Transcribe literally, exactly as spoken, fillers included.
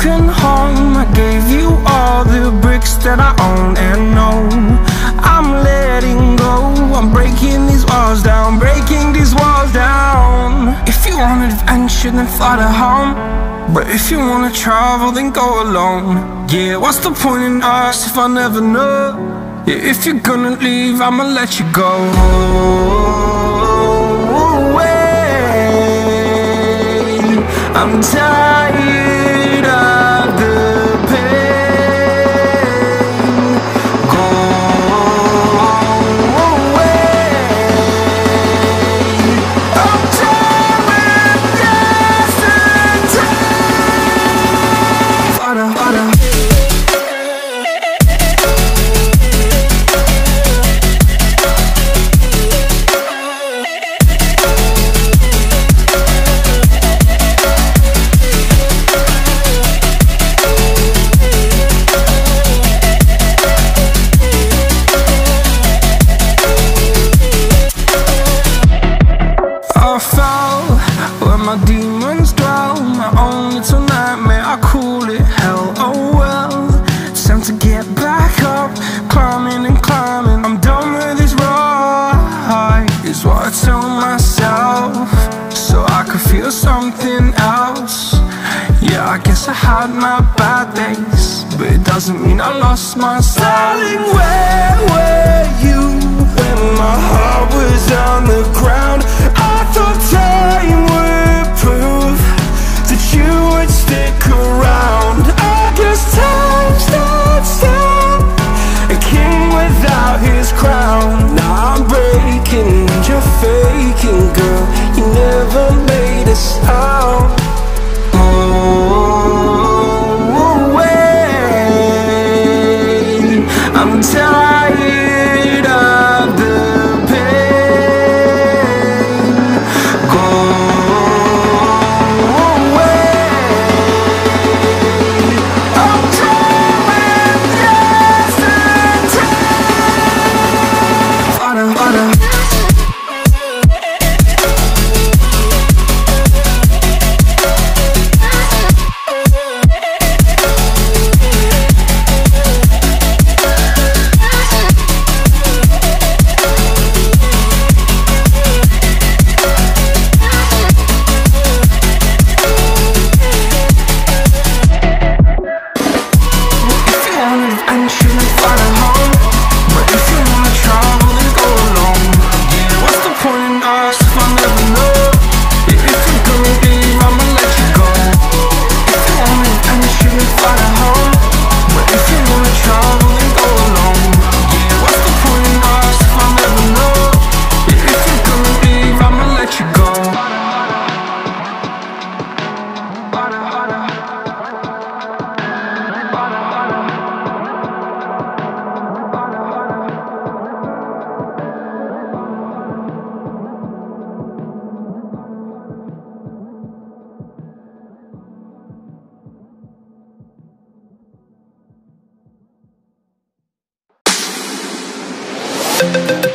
broken home. I gave you all the bricks that I own and know. I'm letting go, I'm breaking these walls down, breaking these walls down. If you want adventure, then fly to home. But if you wanna travel, then go alone. Yeah, what's the point in us if I never know? Yeah, if you're gonna leave, I'ma let you go. I'm tired of the pain. Go away. I'm tired of yesterday. Harder, harder. I fell where my demons dwell, my own little nightmare, I call it hell. Oh well, it's time to get back up, climbing and climbing. I'm done with this ride, is what I tell myself, so I could feel something else. Yeah, I guess I had my bad days, but it doesn't mean I lost my style. Darling, where were you when my heart was on the ground? I thought time would prove that you would stick around. I guess time stood still, a king without his crown. Now I'm breaking and you're faking, girl. You never made a sound. Oh, wait, I'm tired of the pain. Go away. I'm tired of yesterday. Harder, harder. We'll be right back.